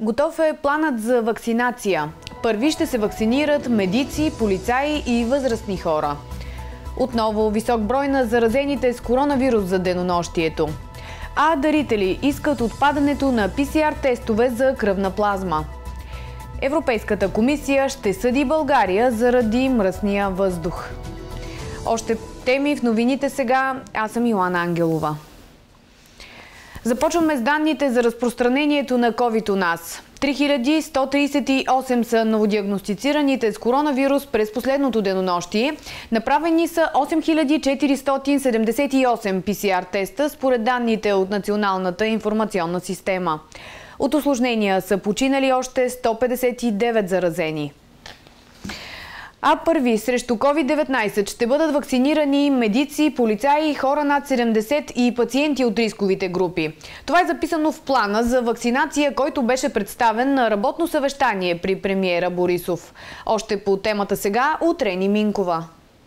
Готов е планът за вакцинация. Първи ще се вакцинират медици, полицаи и възрастни хора. Отново висок брой на заразените с коронавирус за денонощието. А дарители искат отпадането на PCR-тестове за кръвна плазма. Европейската комисия ще съди България заради мръсния въздух. Още теми в новините сега. Аз съм Йоана Ангелова. Започваме с данните за разпространението на COVID у нас. 3138 са новодиагностицираните с коронавирус през последното денонощие. Направени са 8478 PCR теста според данните от Националната информационна система. От усложнения са починали още 159 заразени. А първи срещу COVID-19 ще бъдат вакцинирани медици, полицаи, хора над 70 и пациенти от рисковите групи. Това е записано в плана за вакцинация, който беше представен на работно съвещание при премиера Борисов. Още по темата сега от Рени Минкова.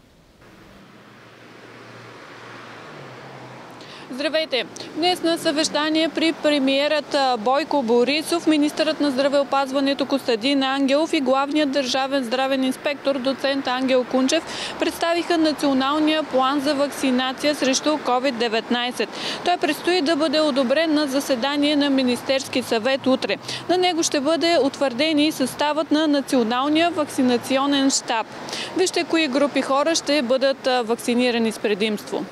Здравейте! Днес на съвещание при премиерът Бойко Борисов, министърът на здравеопазването Костадин Ангелов и главният държавен здравен инспектор доцент Ангел Кунчев представиха националния план за вакцинация срещу COVID-19. Той предстои да бъде одобрен на заседание на Министерски съвет утре. На него ще бъде утвърден и съставът на Националния вакцинационен щаб. Вижте кои групи хора ще бъдат вакцинирани с предимство.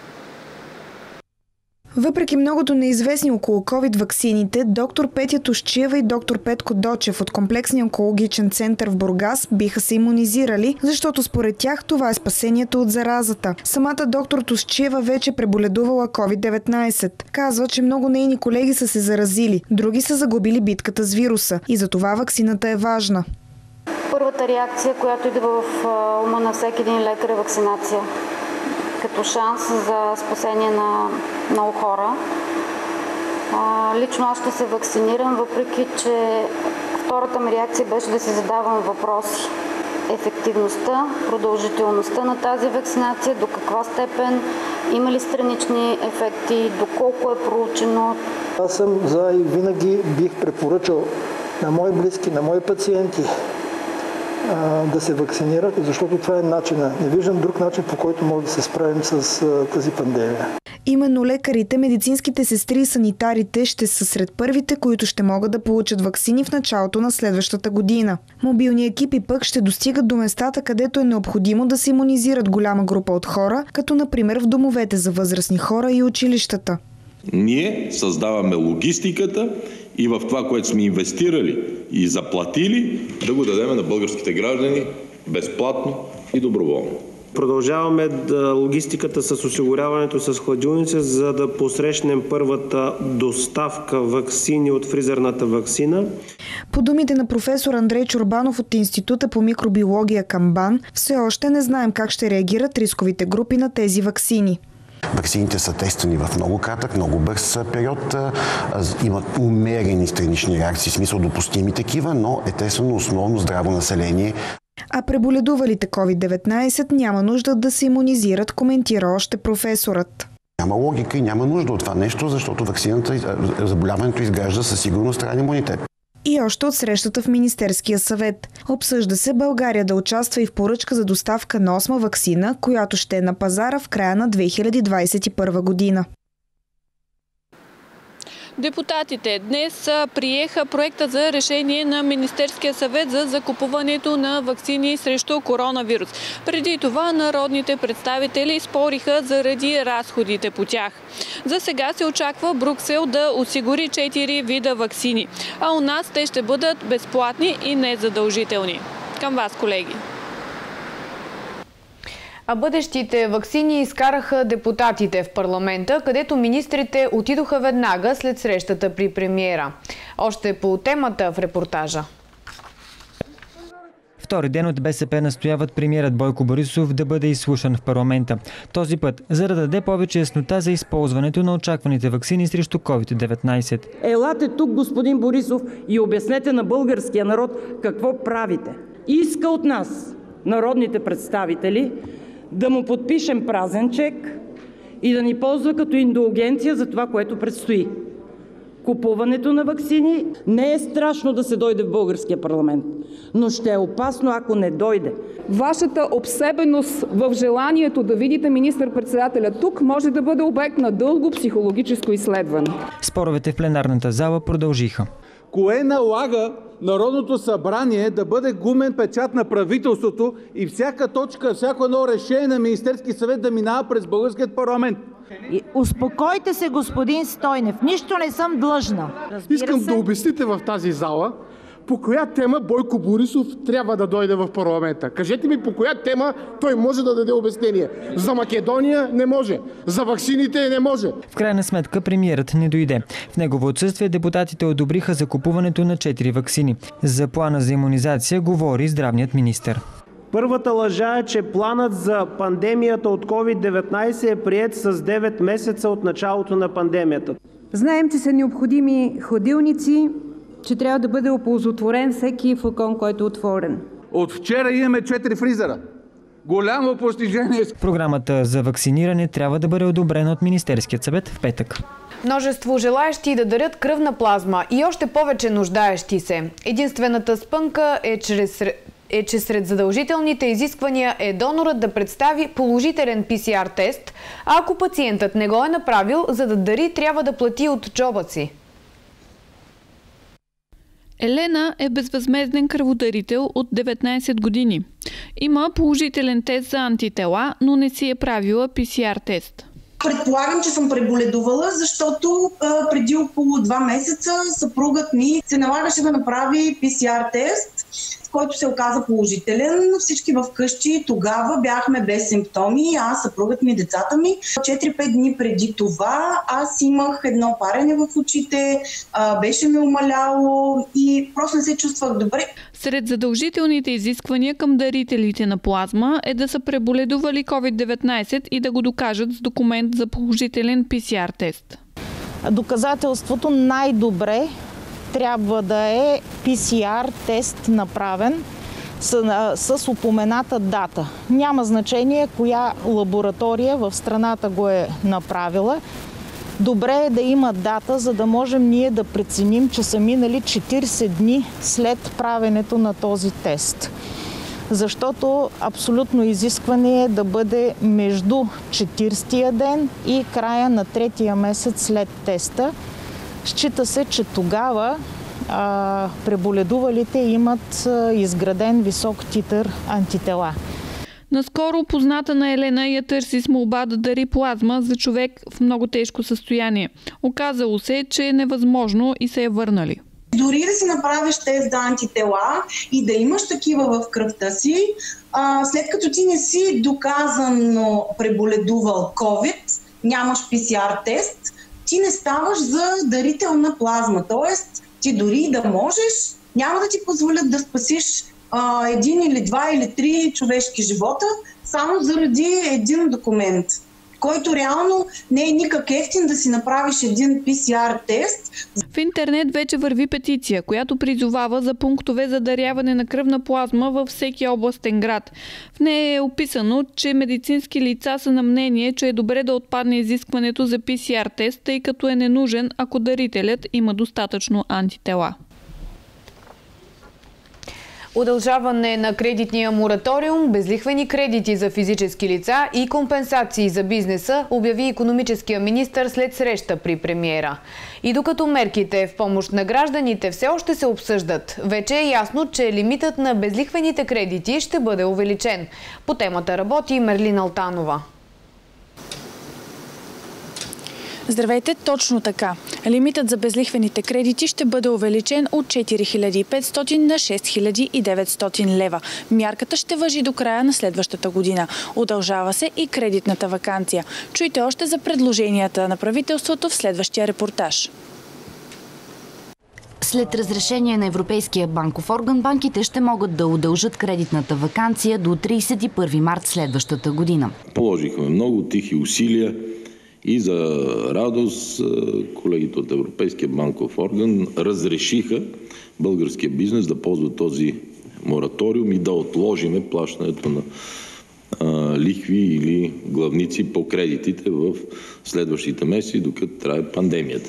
Въпреки многото неизвестни около COVID ваксините, доктор Петя Тушчиева и доктор Петко Дочев от Комплексния онкологичен център в Бургас биха се имунизирали, защото според тях това е спасението от заразата. Самата доктор Тушчиева вече преболедувала COVID-19. Казва, че много нейни колеги са се заразили, други са загубили битката с вируса и затова ваксината е важна. Първата реакция, която идва в ума на всеки един лекар, е вакцинация. Като шанс за спасение на много хора. Лично аз ще се вакцинирам, въпреки че втората ми реакция беше да си задавам въпроси. Ефективността, продължителността на тази вакцинация, до каква степен, има ли странични ефекти, доколко е проучено. Аз съм за и винаги бих препоръчал на мои близки, на мои пациенти да се вакцинират, защото това е начинът. Не виждам друг начин, по който може да се справим с тази пандемия. Именно лекарите, медицинските сестри и санитарите ще са сред първите, които ще могат да получат ваксини в началото на следващата година. Мобилни екипи пък ще достигат до местата, където е необходимо да се имунизират голяма група от хора, като например в домовете за възрастни хора и училищата. Ние създаваме логистиката и в това, което сме инвестирали и заплатили, да го дадем на българските граждани безплатно и доброволно. Продължаваме логистиката с осигуряването с хладилници, за да посрещнем първата доставка ваксини от фризерната ваксина. По думите на професор Андрей Чорбанов от Института по микробиология към БАН, все още не знаем как ще реагират рисковите групи на тези ваксини. Ваксините са тествани в много кратък, много бърз период. Имат умерени странични реакции, в смисъл допустими такива, но е тествано основно здраво население. А преболедувалите COVID-19 няма нужда да се имунизират, коментира още професорът. Няма логика и няма нужда от това нещо, защото ваксината, заболяването изгражда със сигурност ранен имунитет. И още от срещата в Министерския съвет. Обсъжда се България да участва и в поръчка за доставка на 8-ма ваксина, която ще е на пазара в края на 2021 година. Депутатите днес приеха проекта за решение на Министерския съвет за закупуването на ваксини срещу коронавирус. Преди това народните представители спориха заради разходите по тях. За сега се очаква Брюксел да осигури 4 вида ваксини, а у нас те ще бъдат безплатни и незадължителни. Към вас, колеги. А бъдещите ваксини изкараха депутатите в парламента, където министрите отидоха веднага след срещата при премиера. Още по темата в репортажа. Втори ден от БСП настояват премиерът Бойко Борисов да бъде изслушан в парламента. Този път, за да даде повече яснота за използването на очакваните ваксини срещу COVID-19. Елате тук, господин Борисов, и обяснете на българския народ какво правите. Иска от нас, народните представители, да му подпишем празен чек и да ни ползва като индулгенция за това, което предстои. Купуването на ваксини не е страшно да се дойде в българския парламент, но ще е опасно, ако не дойде. Вашата обсебеност в желанието да видите министър-председателя тук може да бъде обект на дълго психологическо изследване. Споровете в пленарната зала продължиха. Кое налага Народното събрание да бъде гумен печат на правителството и всяка точка, всяко едно решение на Министерския съвет да минава през българският парламент? Успокойте се, господин Стойнев. Нищо не съм длъжна. Искам да обясните в тази зала по коя тема Бойко Борисов трябва да дойде в парламента. Кажете ми по коя тема той може да даде обяснение. За Македония не може. За ваксините не може. В крайна сметка премиерът не дойде. В негово отсъствие депутатите одобриха закупуването на 4 ваксини. За плана за имунизация говори здравният министър. Първата лъжа е, че планът за пандемията от COVID-19 е приет с 9 месеца от началото на пандемията. Знаем, че са необходими хладилници, че трябва да бъде оползотворен всеки флакон, който е отворен. От вчера имаме 4 фризера. Голямо постижение. Програмата за вакциниране трябва да бъде одобрена от Министерският съвет в петък. Множество желаещи да дарят кръвна плазма и още повече нуждаещи се. Единствената спънка е, че сред задължителните изисквания е донорът да представи положителен PCR тест, а ако пациентът не го е направил, за да дари, трябва да плати от джоба си. Елена е безвъзмезден кръводарител от 19 години. Има положителен тест за антитела, но не си е правила PCR тест. Предполагам, че съм преболедувала, защото преди около 2 месеца съпругът ми се налагаше да направи PCR тест, който се оказа положителен. Всички вкъщи тогава бяхме без симптоми, аз, съпругът ми, децата ми. 4-5 дни преди това аз имах едно парене в очите, беше ме умаляло и просто не се чувствах добре. Сред задължителните изисквания към дарителите на плазма е да са преболедували COVID-19 и да го докажат с документ за положителен PCR тест. Доказателството най-добре трябва да е PCR тест направен с упомената дата. Няма значение коя лаборатория в страната го е направила. Добре е да има дата, за да можем ние да преценим, че са минали 40 дни след правенето на този тест. Защото абсолютно изискване е да бъде между 40-тия ден и края на 3-тия месец след теста. Счита се, че тогава преболедувалите имат изграден висок титър антитела. Наскоро позната на Елена я търси с молба да дари плазма за човек в много тежко състояние. Оказало се, че е невъзможно и се е върнали. Дори да си направиш тест за антитела и да имаш такива в кръвта си, след като ти не си доказано преболедувал COVID, нямаш PCR тест, ти не ставаш за дарител на плазма. Тоест, ти дори да можеш, няма да ти позволят да спасиш 1 или 2 или 3 човешки живота, само заради един документ, който реално не е никак ефтин да си направиш един PCR тест. В интернет вече върви петиция, която призовава за пунктове за даряване на кръвна плазма във всеки областен град. В нея е описано, че медицински лица са на мнение, че е добре да отпадне изискването за PCR тест, тъй като е ненужен, ако дарителят има достатъчно антитела. Удължаване на кредитния мораториум, безлихвени кредити за физически лица и компенсации за бизнеса обяви икономическия министър след среща при премиера. И докато мерките в помощ на гражданите все още се обсъждат, вече е ясно, че лимитът на безлихвените кредити ще бъде увеличен. По темата работи Мерлина Алтанова. Здравейте, точно така. Лимитът за безлихвените кредити ще бъде увеличен от 4500 на 6900 лева. Мярката ще важи до края на следващата година. Удължава се и кредитната ваканция. Чуйте още за предложенията на правителството в следващия репортаж. След разрешение на Европейския банков орган, банките ще могат да удължат кредитната ваканция до 31 март следващата година. Положихме много тихи усилия и за радост колегите от Европейския банков орган разрешиха българския бизнес да ползва този мораториум и да отложиме плащането на лихви или главници по кредитите в следващите месеци, докато трае пандемията.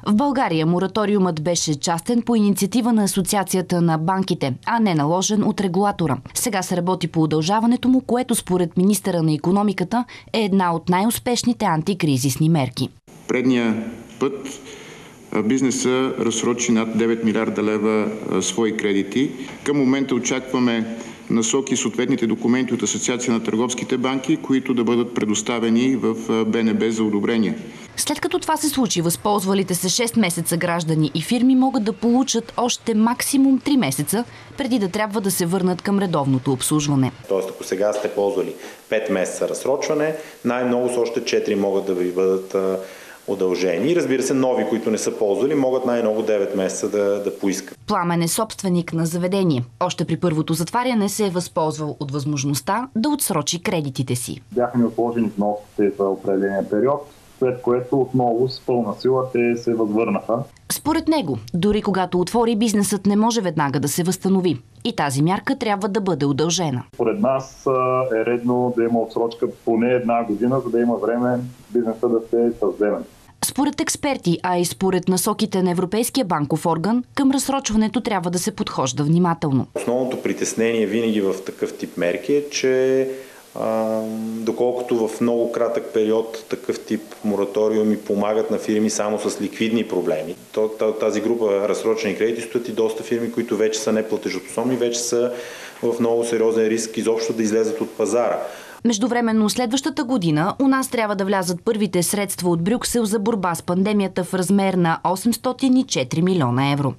В България мораториумът беше частен по инициатива на Асоциацията на банките, а не наложен от регулатора. Сега се работи по удължаването му, което според министъра на икономиката е една от най-успешните антикризисни мерки. Предния път бизнеса разсрочи над 9 милиарда лева свои кредити. Към момента очакваме насоки и съответните документи от Асоциация на търговските банки, които да бъдат предоставени в БНБ за одобрение. След като това се случи, възползвалите се 6 месеца граждани и фирми могат да получат още максимум 3 месеца, преди да трябва да се върнат към редовното обслужване. Тоест, ако сега сте ползвали 5 месеца разсрочване, най-много с още 4 могат да ви бъдат удължени. И разбира се, нови, които не са ползвали, могат най-много 9 месеца да поискат. Пламен е собственик на заведение. Още при първото затваряне се е възползвал от възможността да отсрочи кредитите си. Бяха ми отложени вноските за определения период, след което отново с пълна сила те се възвърнаха. Според него, дори когато отвори, бизнесът не може веднага да се възстанови. И тази мярка трябва да бъде удължена. Според нас е редно да има отсрочка поне 1 година, за да има време бизнеса да се съвземе. Според експерти, а и според насоките на Европейския банков орган, към разсрочването трябва да се подхожда внимателно. Основното притеснение винаги в такъв тип мерки е, че доколкото в много кратък период такъв тип мораториуми помагат на фирми само с ликвидни проблеми, тази група разсрочени кредити стоят и доста фирми, които вече са неплатежоспособни, вече са в много сериозен риск изобщо да излезат от пазара. Междувременно следващата година у нас трябва да влязат първите средства от Брюксел за борба с пандемията в размер на 804 милиона евро.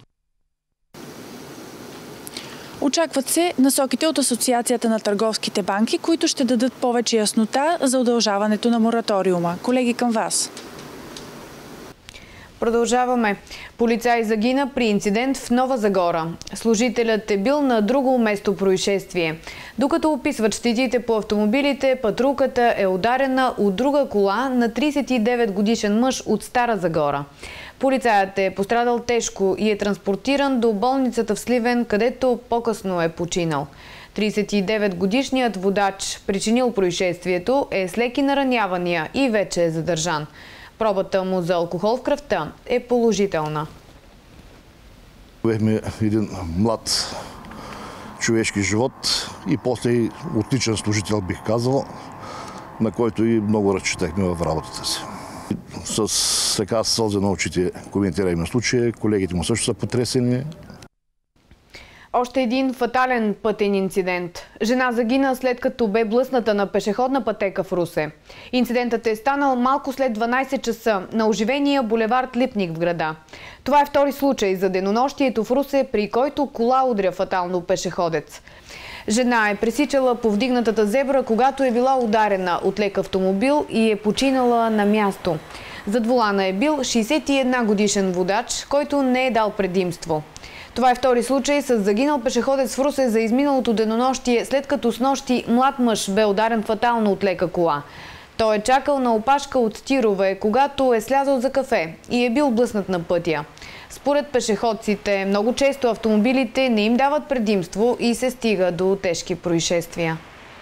Очакват се насоките от Асоциацията на търговските банки, които ще дадат повече яснота за удължаването на мораториума. Колеги, към вас. Продължаваме. Полицай загина при инцидент в Нова Загора. Служителят е бил на друго место происшествие. Докато описват щетите по автомобилите, патрулката е ударена от друга кола на 39 годишен мъж от Стара Загора. Полицаят е пострадал тежко и е транспортиран до болницата в Сливен, където по-късно е починал. 39-годишният водач, причинил происшествието, е с леки наранявания и вече е задържан. Пробата му за алкохол в кръвта е положителна. Бехме един млад човешки живот и после и отличен служител, бих казал, на който и много разчитахме в работата си. С сълзи на очите коментираме случая, колегите му също са потресени. Още един фатален пътен инцидент. Жена загина след като бе блъсната на пешеходна пътека в Русе. Инцидентът е станал малко след 12 часа на оживения булевард Липник в града. Това е втори случай за денонощието в Русе, при който кола удря фатално пешеходец. Жена е пресичала повдигнатата зебра, когато е била ударена от лек автомобил и е починала на място. Зад волана е бил 61 годишен водач, който не е дал предимство. Това е втори случай с загинал пешеходец в Русе за изминалото денонощие, след като снощи млад мъж бе ударен фатално от лека кола. Той е чакал на опашка от тирове, когато е слязъл за кафе и е бил блъснат на пътя. Според пешеходците, много често автомобилите не им дават предимство и се стига до тежки происшествия.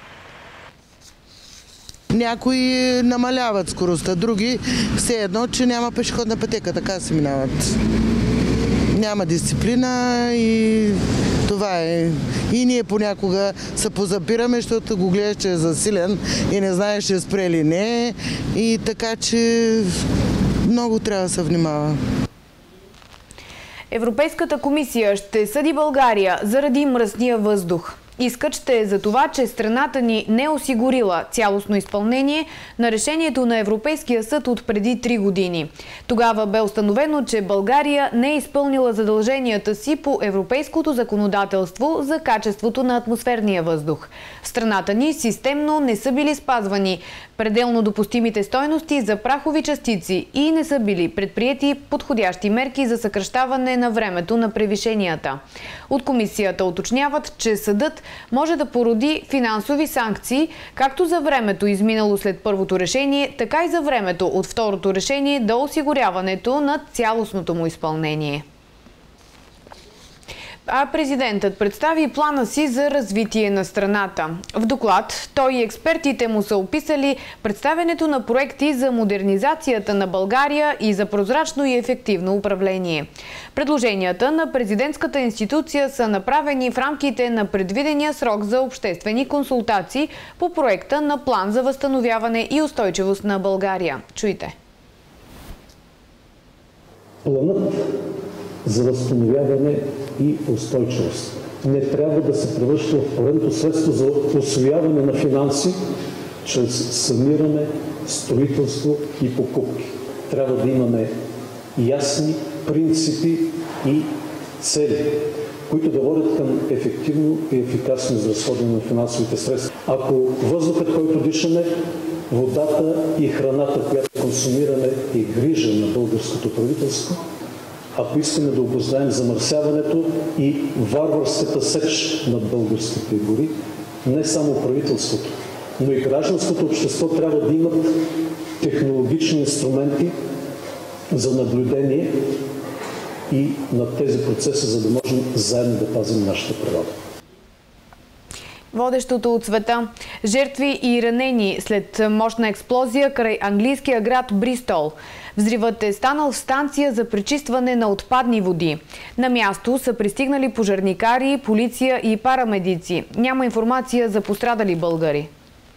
Някои намаляват скоростта, други все едно, че няма пешеходна пътека, така се минават. Няма дисциплина и това е. И ние понякога се позапираме, защото го гледаш, че е засилен и не знаеш, ще спре или не. И така, че много трябва да се внимава. Европейската комисия ще съди България заради мръсния въздух. Искът ще е за това, че страната ни не е осигурила цялостно изпълнение на решението на Европейския съд от преди 3 години. Тогава бе установено, че България не е изпълнила задълженията си по европейското законодателство за качеството на атмосферния въздух. В страната ни системно не са били спазвани пределно допустимите стойности за прахови частици и не са били предприети подходящи мерки за съкращаване на времето на превишенията. От комисията уточняват, че съдът може да породи финансови санкции, както за времето изминало след първото решение, така и за времето от второто решение до осигуряването на цялостното му изпълнение. А президентът представи плана си за развитие на страната. В доклад той и експертите му са описали представянето на проекти за модернизацията на България и за прозрачно и ефективно управление. Предложенията на президентската институция са направени в рамките на предвидения срок за обществени консултации по проекта на план за възстановяване и устойчивост на България. Чуйте. Планът за възстановяване и устойчивост не трябва да се превръща в поредното средство за усвояване на финанси чрез саниране, строителство и покупки. Трябва да имаме ясни принципи и цели, които да водят към ефективно и ефикасно изразходване на финансовите средства. Ако въздухът, който дишаме, водата и храната, която консумираме, е грижа на българското правителство, ако искаме да обознаем замърсяването и варварската сеч над българските гори, не само правителството, но и гражданското общество трябва да имат технологични инструменти за наблюдение и на тези процеси, за да можем заедно да пазим нашата природа. Водещото от света. Жертви и ранени след мощна експлозия край английския град Бристол. Взривът е станал в станция за пречистване на отпадни води. На място са пристигнали пожарникари, полиция и парамедици. Няма информация за пострадали българи.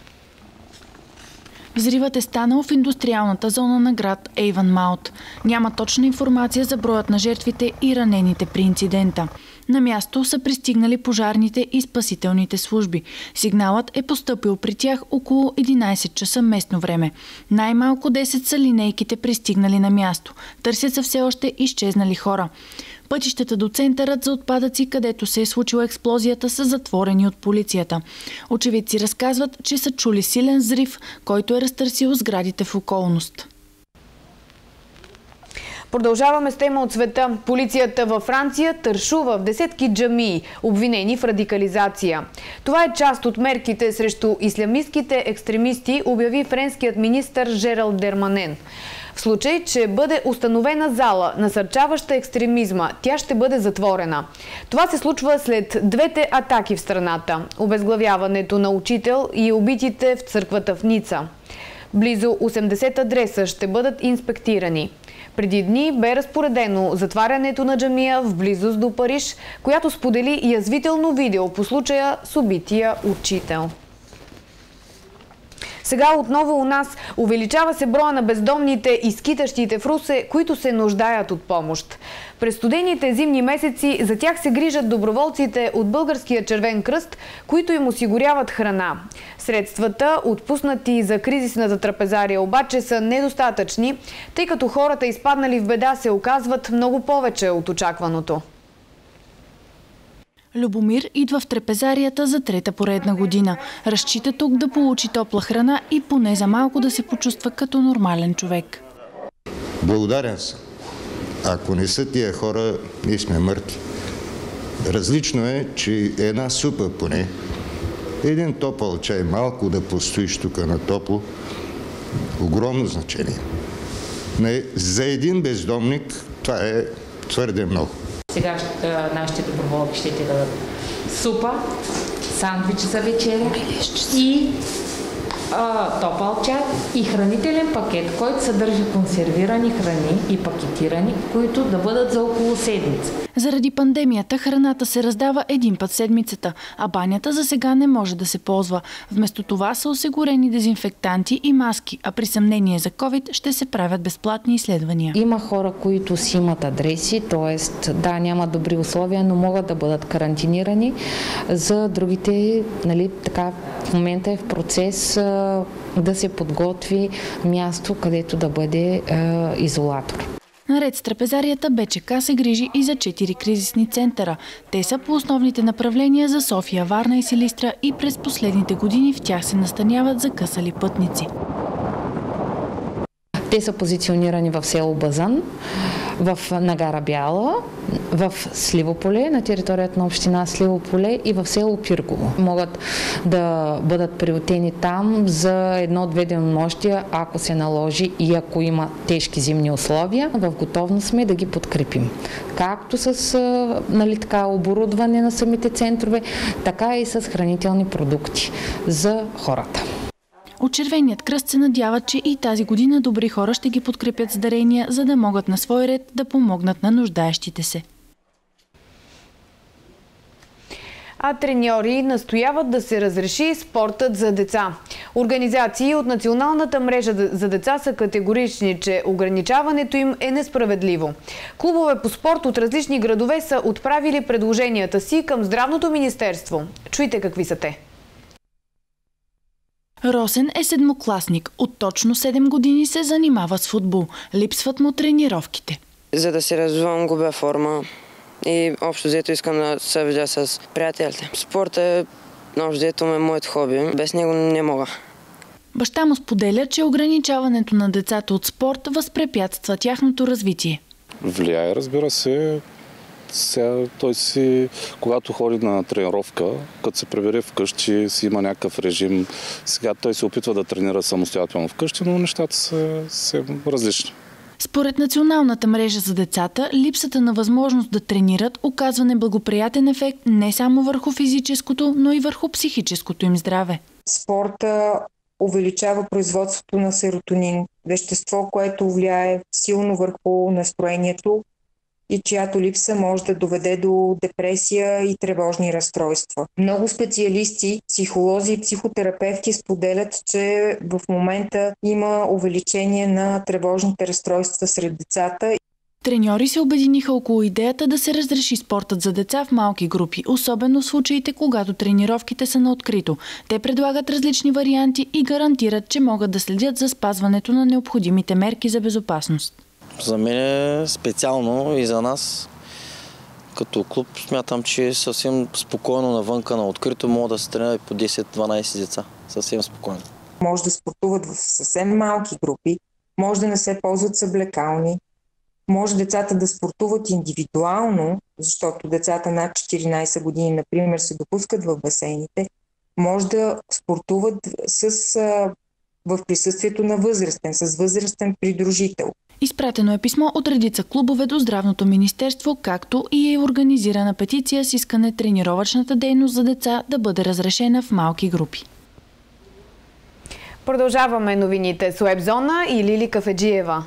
Взривът е станал в индустриалната зона на град Ейвънмаут. Няма точна информация за броят на жертвите и ранените при инцидента. На място са пристигнали пожарните и спасителните служби. Сигналът е постъпил при тях около 11 часа местно време. Най-малко 10 са линейките пристигнали на място. Търсят се все още изчезнали хора. Пътищата до центърът за отпадъци, където се е случила експлозията, са затворени от полицията. Очевидци разказват, че са чули силен взрив, който е разтърсил сградите в околност. Продължаваме с тема от света. Полицията във Франция тършува в десетки джамии, обвинени в радикализация. Това е част от мерките срещу ислямистките екстремисти, обяви френският министър Жерал Дерманен. В случай, че бъде установена зала, насърчаваща екстремизма, тя ще бъде затворена. Това се случва след двете атаки в страната. Обезглавяването на учител и убитите в църквата в Ница. Близо 80 адреса ще бъдат инспектирани. Преди дни бе разпоредено затварянето на джамия в близост до Париж, която сподели язвително видео по случая с убития учител. Сега отново у нас увеличава се броя на бездомните и скитащите в Русе, които се нуждаят от помощ. През студените зимни месеци за тях се грижат доброволците от Българския червен кръст, които им осигуряват храна. Средствата, отпуснати за кризисната трапезария, обаче са недостатъчни, тъй като хората, изпаднали в беда, се оказват много повече от очакваното. Любомир идва в трапезарията за трета поредна година. Разчита тук да получи топла храна и поне за малко да се почувства като нормален човек. Благодарен съм. Ако не са тия хора, ние сме мъртви. Различно е, че една супа поне, един топъл чай, малко да постоиш тук на топло, огромно значение. За един бездомник това е твърде много. Сега нашите доброволки ще ти дадат супа, сандвичи за вечеря и топъл чай и хранителен пакет, който съдържа консервирани храни и пакетирани, които да бъдат за около седмица. Заради пандемията храната се раздава един път седмицата, а банята за сега не може да се ползва. Вместо това са осигурени дезинфектанти и маски, а при съмнение за COVID ще се правят безплатни изследвания. Има хора, които си имат адреси, т.е. да, няма добри условия, но могат да бъдат карантинирани. За другите, така, в момента е в процес да се подготви място, където да бъде изолатор. Наред с трапезарията, БЧК се грижи и за 4 кризисни центъра. Те са по основните направления за София, Варна и Силистра и през последните години в тях се настаняват закъсали пътници. Те са позиционирани в село Базан, на гара Бяла, в Сливополе, на територията на община Сливополе и в село Пиргово. Могат да бъдат приютени там за 1-2 денонощия, ако се наложи и ако има тежки зимни условия. В готовност сме да ги подкрепим. Както с оборудване на самите центрове, така и с хранителни продукти за хората. От Червеният кръст се надяват, че и тази година добри хора ще ги подкрепят с дарения, за да могат на свой ред да помогнат на нуждаещите се. А треньори настояват да се разреши спортът за деца. Организации от Националната мрежа за деца са категорични, че ограничаването им е несправедливо. Клубове по спорт от различни градове са отправили предложенията си към Здравното министерство. Чуйте какви са те. Росен е седмокласник. От точно 7 години се занимава с футбол. Липсват му тренировките. За да се развивам, губя форма и общо взето искам да се видя с приятелите. Спортът общо взето е моето хоби. Без него не мога. Баща му споделя, че ограничаването на децата от спорт възпрепятства тяхното развитие. Влияе, разбира се. Сега той си, когато ходи на тренировка, като се прибере вкъщи, си има някакъв режим. Сега той се опитва да тренира самостоятелно вкъщи, но нещата са различни. Според Националната мрежа за децата, липсата на възможност да тренират оказва неблагоприятен ефект не само върху физическото, но и върху психическото им здраве. Спорта увеличава производството на серотонин, вещество, което влияе силно върху настроението и чиято липса може да доведе до депресия и тревожни разстройства. Много специалисти, психолози и психотерапевти споделят, че в момента има увеличение на тревожните разстройства сред децата. Треньори се обединиха около идеята да се разреши спортът за деца в малки групи, особено в случаите, когато тренировките са на открито. Те предлагат различни варианти и гарантират, че могат да следят за спазването на необходимите мерки за безопасност. За мен специално и за нас като клуб смятам, че е съвсем спокойно навънка на открито могат да се тренират по 10-12 деца. Съвсем спокойно. Може да спортуват в съвсем малки групи, може да не се ползват съблекални, може децата да спортуват индивидуално, защото децата над 14 години, например, се допускат в басейните, може да спортуват в присъствието на възрастен, с възрастен придружител. Изпратено е писмо от редица клубове до Здравното министерство, както и е организирана петиция с искане тренировъчната дейност за деца да бъде разрешена в малки групи. Продължаваме новините с Уебзона и Лили Кафеджиева.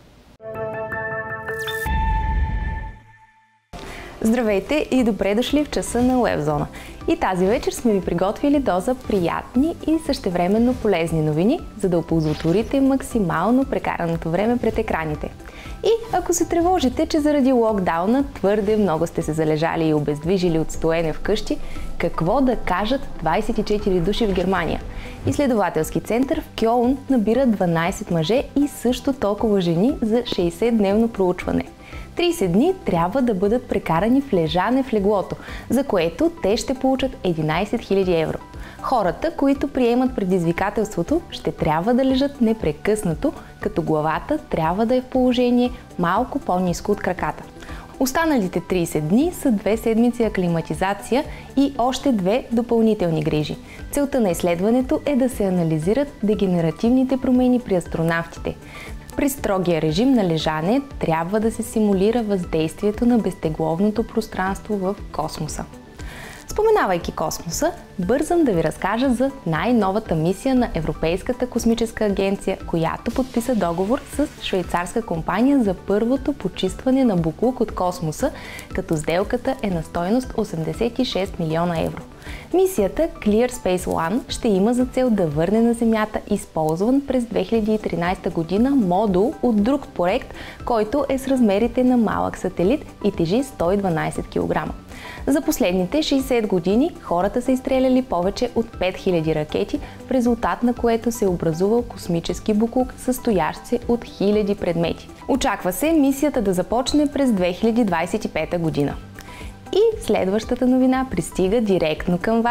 Здравейте и добре дошли в часа на Уебзона. И тази вечер сме ви приготвили доза приятни и същевременно полезни новини, за да оползотворите максимално прекараното време пред екраните. И ако се тревожите, че заради локдауна твърде много сте се залежали и обездвижили от стоене вкъщи, какво да кажат 24 души в Германия? Изследователски център в Кьолн набира 12 мъже и също толкова жени за 60-дневно проучване. 30 дни трябва да бъдат прекарани в лежане в леглото, за което те ще получат 11 000 евро. Хората, които приемат предизвикателството, ще трябва да лежат непрекъснато, като главата трябва да е в положение малко по-ниско от краката. Останалите 30 дни са 2 седмици аклиматизация и още 2 допълнителни грижи. Целта на изследването е да се анализират дегенеративните промени при астронавтите. При строгия режим на лежане трябва да се симулира въздействието на безтегловното пространство в космоса. Споменавайки космоса, бързам да ви разкажа за най-новата мисия на Европейската космическа агенция, която подписа договор с швейцарска компания за първото почистване на боклук от космоса, като сделката е на стойност 86 милиона евро. Мисията Clear Space One ще има за цел да върне на Земята използван през 2013 година модул от друг проект, който е с размерите на малък сателит и тежи 112 кг. За последните 60 години хората са изстреляли повече от 5000 ракети, в резултат на което се е образувал космически боклук, състоящ се от хиляди предмети. Очаква се мисията да започне през 2025 година. И следващата новина пристига директно към вас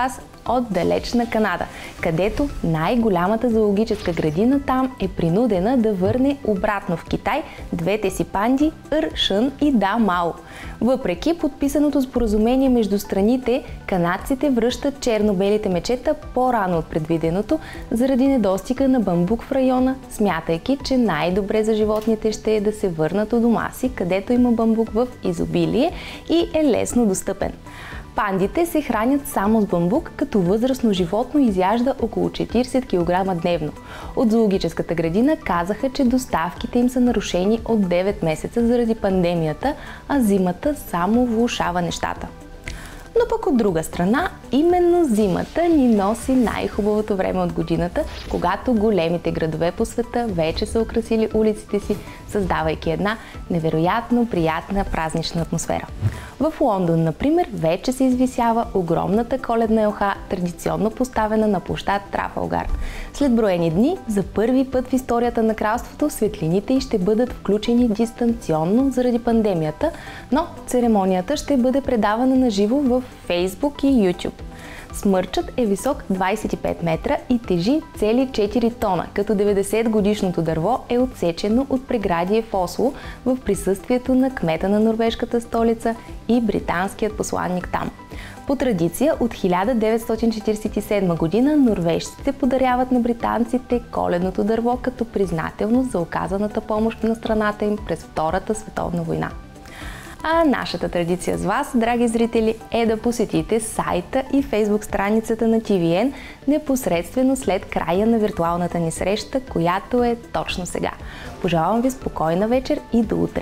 от далечна Канада, където най-голямата зоологическа градина там е принудена да върне обратно в Китай двете си панди Ър Шън и Да Мао. Въпреки подписаното споразумение между страните, канадците връщат черно-белите мечета по-рано от предвиденото заради недостига на бамбук в района, смятайки, че най-добре за животните ще е да се върнат у дома си, където има бамбук в изобилие и е лесно достъпен. Пандите се хранят само с бамбук, като възрастно животно изяжда около 40 кг дневно. От зоологическата градина казаха, че доставките им са нарушени от 9 месеца заради пандемията, а зимата само влошава нещата. Но пък от друга страна, именно зимата ни носи най-хубавото време от годината, когато големите градове по света вече са украсили улиците си, създавайки една невероятно приятна празнична атмосфера. В Лондон, например, вече се извисява огромната коледна елха, традиционно поставена на площад Трафалгар. След броени дни, за първи път в историята на кралството, светлините й ще бъдат включени дистанционно заради пандемията, но церемонията ще бъде предавана на живо в Facebook и YouTube. Смърчът е висок 25 метра и тежи цели 4 тона, като 90-годишното дърво е отсечено от преградие в Осло в присъствието на кмета на норвежката столица и британският посланник там. По традиция от 1947 година норвежците подаряват на британците коледното дърво като признателност за оказаната помощ на страната им през Втората световна война. А нашата традиция с вас, драги зрители, е да посетите сайта и фейсбук страницата на TVN непосредствено след края на виртуалната ни среща, която е точно сега. Пожелавам ви спокойна вечер и до утре!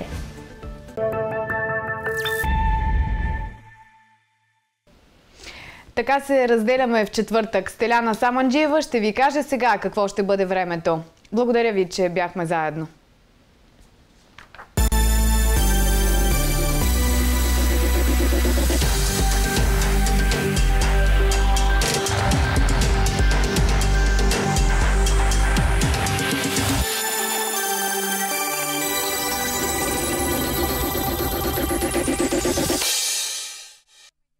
Така се разделяме в четвъртък. Стеляна Саманджиева ще ви каже сега какво ще бъде времето. Благодаря ви, че бяхме заедно.